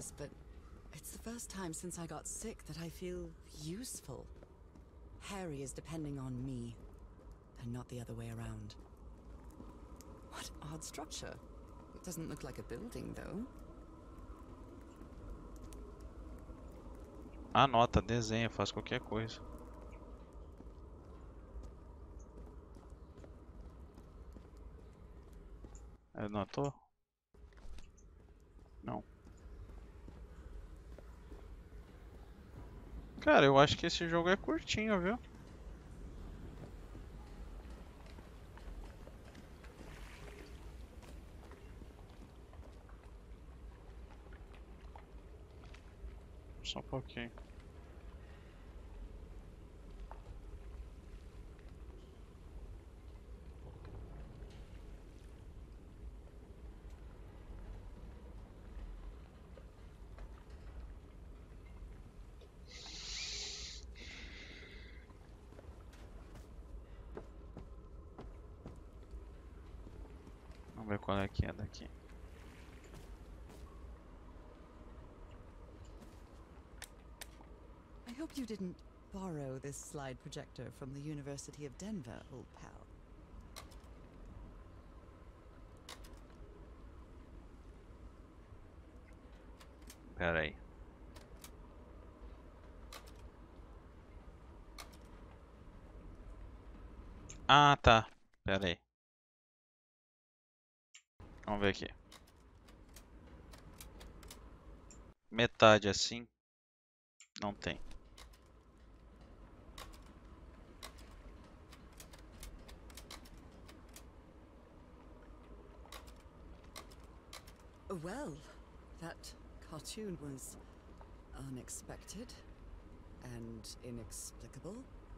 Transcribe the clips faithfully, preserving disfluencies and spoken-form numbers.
this, but it's the first time since I got sick that I feel useful. Harry is depending on me, and not the other way around. What odd structure. It doesn't look like a building, though. Anota, desenha, faz qualquer coisa. Anotou? Não. Cara, eu acho que esse jogo é curtinho, viu? Só um pouquinho. Vamos ver qual é que é daqui. I hope you didn't borrow this slide projector from the University of Denver, old pal. Pera aí. Ah, tá. Pera aí. Vamos ver aqui. Metade assim. Não tem. Well, that cartoon was unexpected and inexplicable.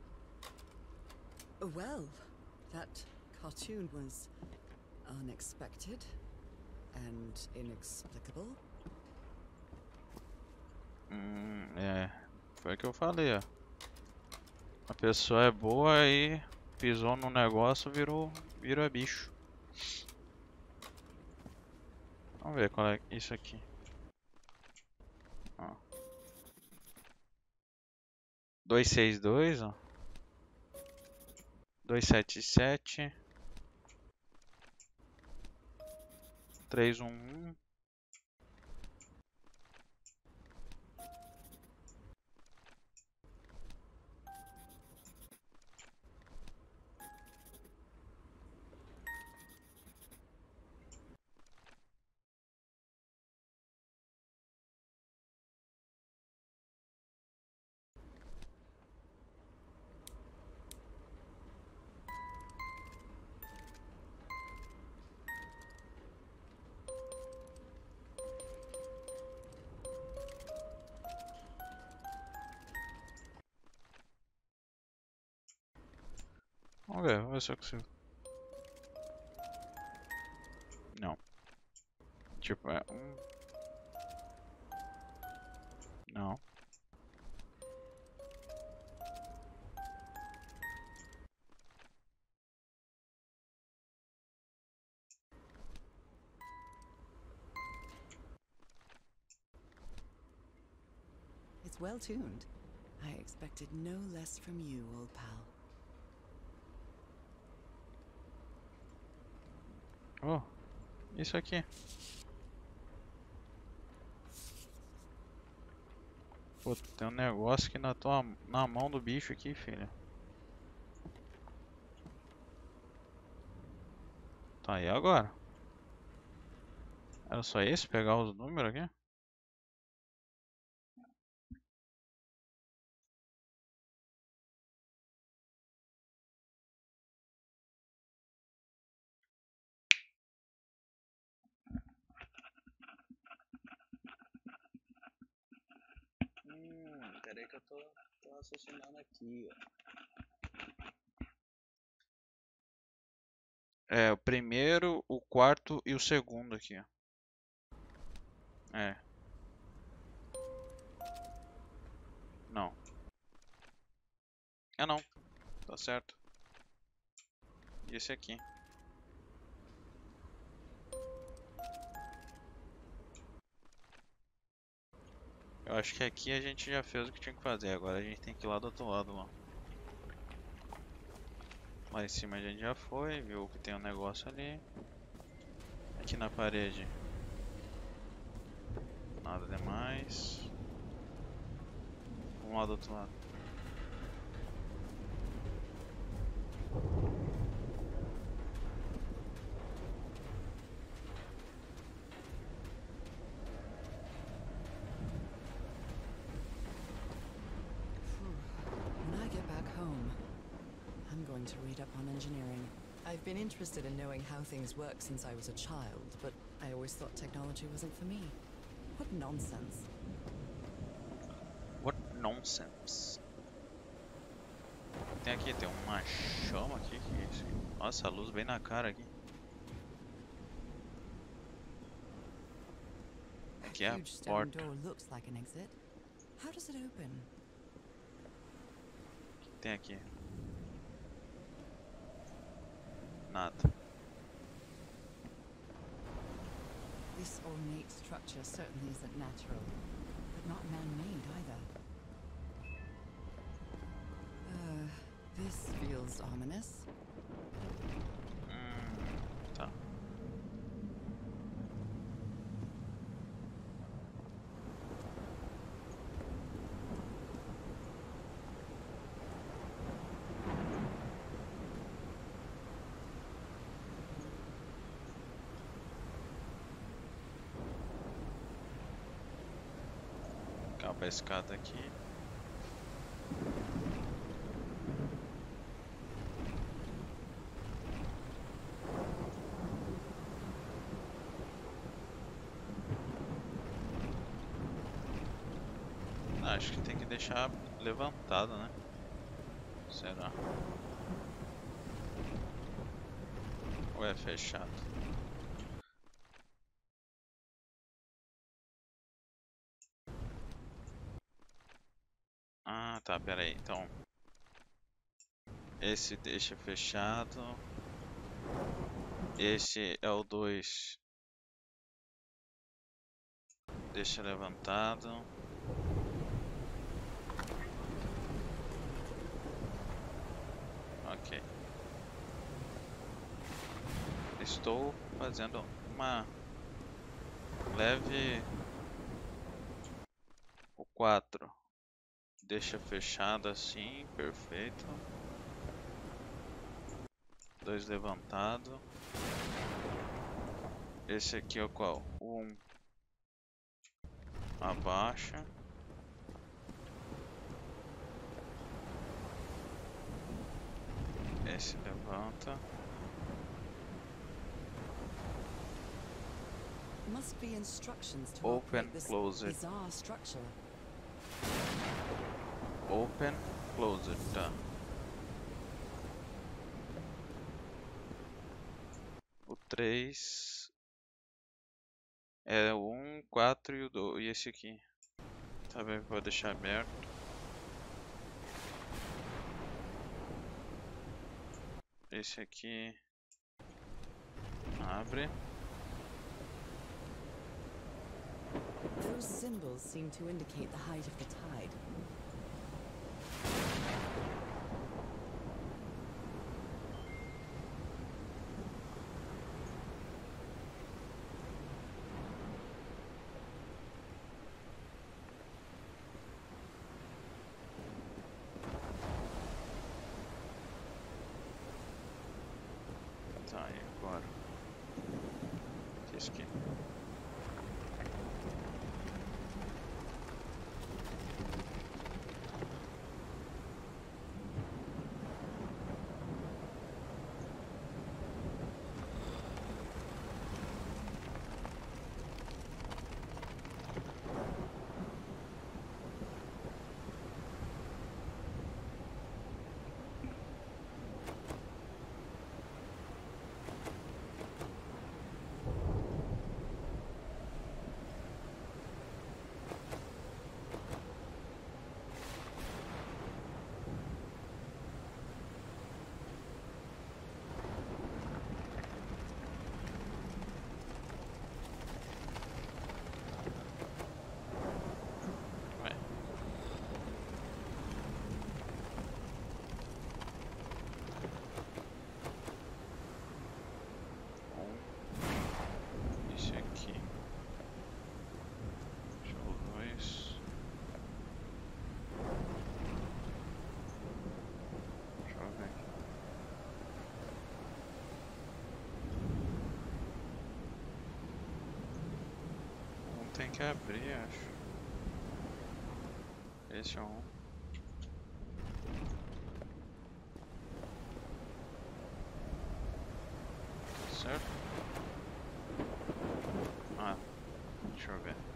Well, that cartoon was unexpected and inexplicable. Hum, é. Foi o que eu falei, ó. A pessoa é boa e pisou no negócio, virou, virou bicho. Vamos ver qual é isso aqui. Ó. dois seis dois, ó. dois sete sete. três um um. Vamos ver, vamos ver se eu consigo. Não. Tipo, é um. Não. It's well tuned. I expected no less from you, old pal. Oh, isso aqui. Pô, tem um negócio aqui na tua, na mão do bicho aqui, filho. Tá aí agora. Era só esse pegar os números aqui? Hum, peraí que eu tô, tô raciocinando aqui, ó. É, o primeiro, o quarto e o segundo aqui, ó. É. Não. É não. Tá certo. E esse aqui. Eu acho que aqui a gente já fez o que tinha que fazer, agora a gente tem que ir lá do outro lado lá. Lá em cima a gente já foi, viu que tem um negócio ali. Aqui na parede. Nada demais. Vamos lá do outro lado. When I get back home, I'm going to read up on engineering. I've been interested in knowing how things work since I was a child, but I always thought technology wasn't for me. What nonsense. What nonsense. Tem aqui, tem uma chama aqui, que é isso? Nossa, a luz bem na cara aqui. Aqui é a Huge stone porta. door looks like an exit. How does it open? O que tem aqui? Nada. This ornate structure certainly isn't natural, but not man-made either. Uh, this feels ominous. Hum, tá. Acaba a escada aqui. Acho que tem que deixar levantado, né? Será? Ou é fechado? Ah, tá, pera aí. Então, esse deixa fechado. Esse é o dois. Deixa levantado. Ok. Estou fazendo uma leve. O quatro. Deixa fechado assim, perfeito. Dois levantado. Esse aqui é o qual? O um. Abaixa. Esse levanta. Must be instructions to Open, operate this close it. bizarre structure. Open, close it, tá. O três é o um, quatro e o dois. E esse aqui? Tá bem, vou deixar aberto. Esse aqui abre. Those symbols seem to indicate the height of the tide. Tá, e agora? Esse aqui. tem que abrir, acho. Esse é um. Certo? Ah, deixa eu ver.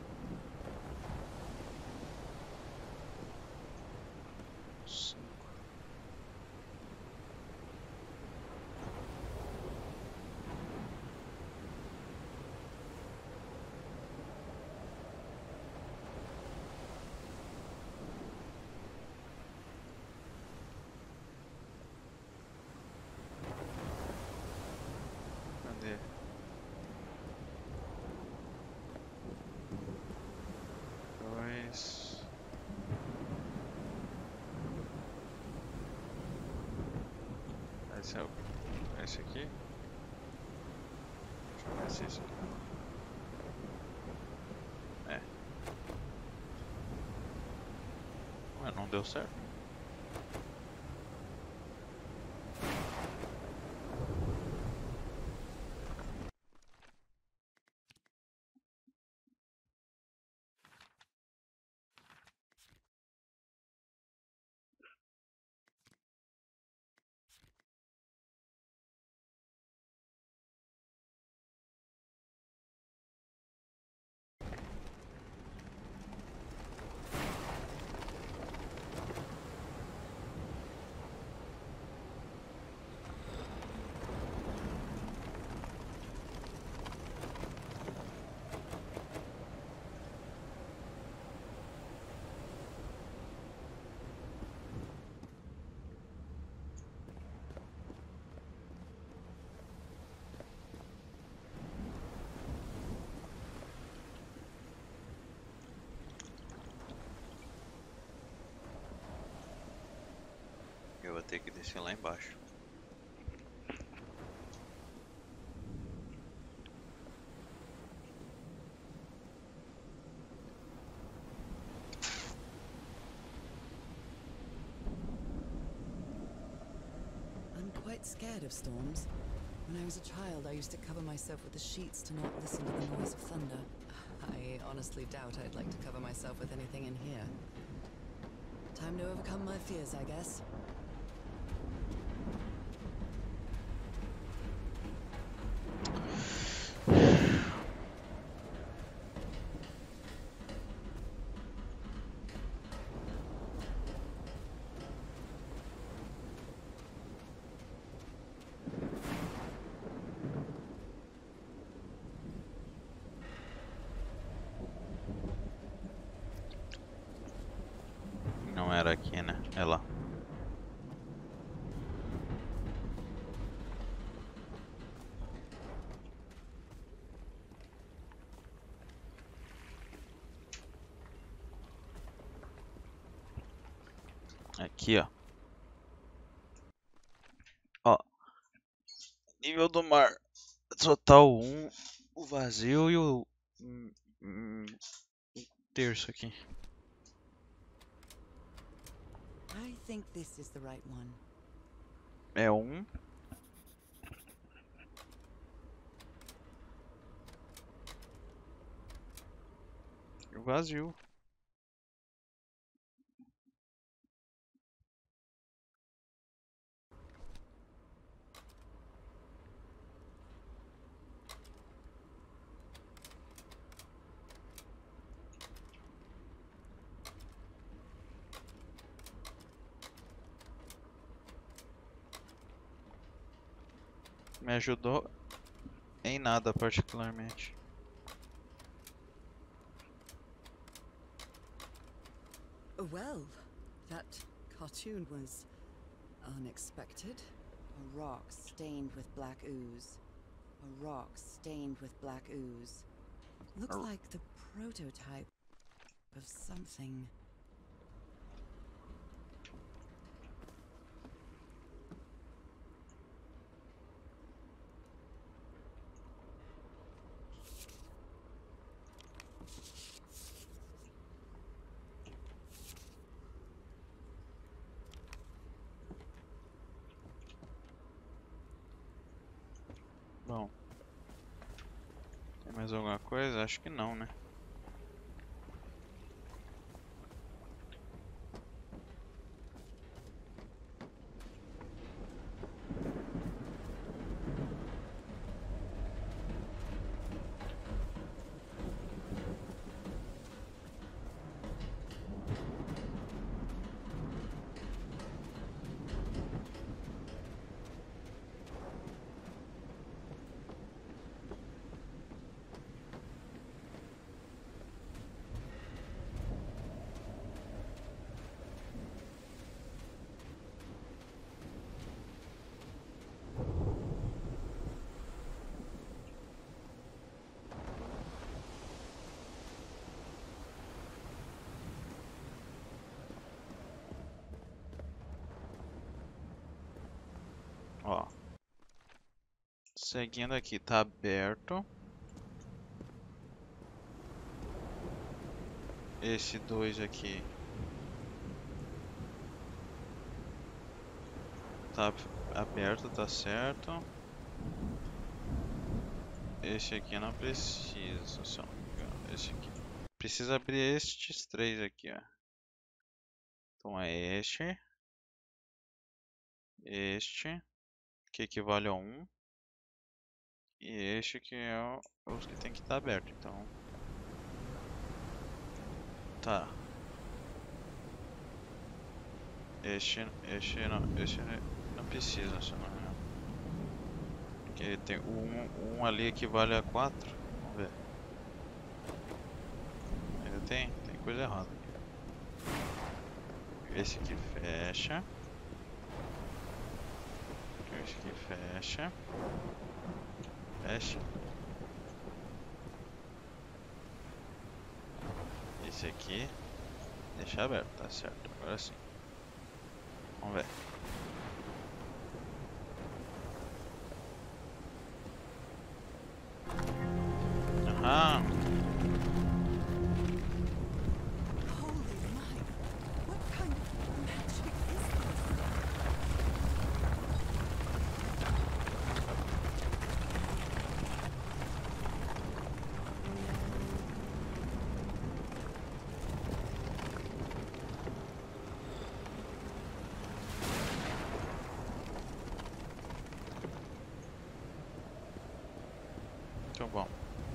Cinco. Cadê? Dois. Esse é o. Esse aqui? Deixa eu ver se esse aqui. É. Ué, não deu certo. Eu vou ter que descer lá embaixo. I'm quite scared of storms. When I was a child, I used to cover myself with the sheets to not listen to the noise of thunder. I honestly doubt I'd like to cover myself with anything in here. Time to overcome my fears, I guess. Não era aqui, né? É lá. Aqui, ó. Ó. Nível do mar. Total um. O vazio e o. Hum, hum, terço aqui. I think this is the right one. É um. E o vazio. Me ajudou em nada particularmente. Well, that cartoon was unexpected. A rock stained with black ooze. A rock stained with black ooze. Looks like the prototype of something. Bom. Tem mais alguma coisa? Acho que não, né? Ó. Seguindo aqui, tá aberto. Esse dois aqui tá aberto, tá certo. Esse aqui não precisa, só esse aqui. Precisa abrir estes três aqui, ó. Então é este, este, que equivale a um, e este que é o, os que tem que estar aberto. Então, tá. Este, este não, este não precisa, só não é. Porque tem um, um ali equivale a quatro. Vamos ver. Ainda tem, tem coisa errada aqui. Esse aqui fecha. Esse aqui fecha. Fecha. Esse aqui deixa aberto, tá certo. Agora sim. Vamos ver. Aham. Holy Mike! What kind of magic is this? Muito bom.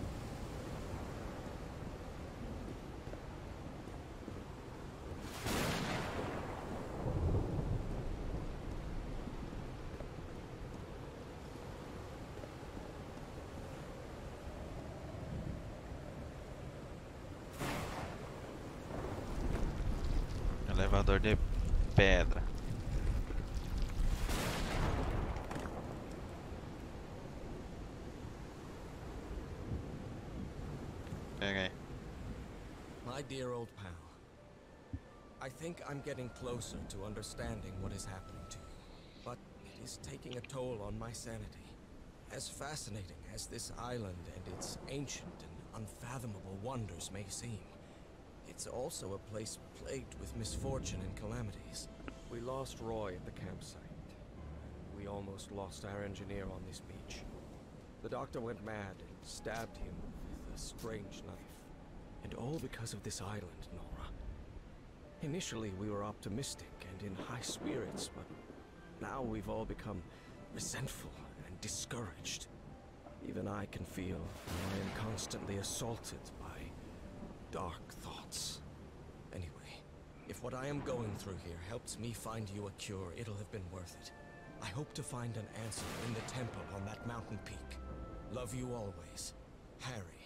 Elevador de pedra. Pega aí. My dear old pal, I think I'm getting closer to understanding what is happening to you, but it is taking a toll on my sanity. As fascinating as this island and its ancient and unfathomable wonders may seem, it's also a place plagued with misfortune and calamities. We lost Roy at the campsite. We almost lost our engineer on this beach. The doctor went mad and stabbed him with a strange knife. And all because of this island, Nora. Initially, we were optimistic and in high spirits, but now we've all become resentful and discouraged. Even I can feel I am constantly assaulted by dark thoughts. Anyway, if what I am going through here helps me find you a cure, it'll have been worth it. I hope to find an answer in the temple on that mountain peak. Love you always, Harry.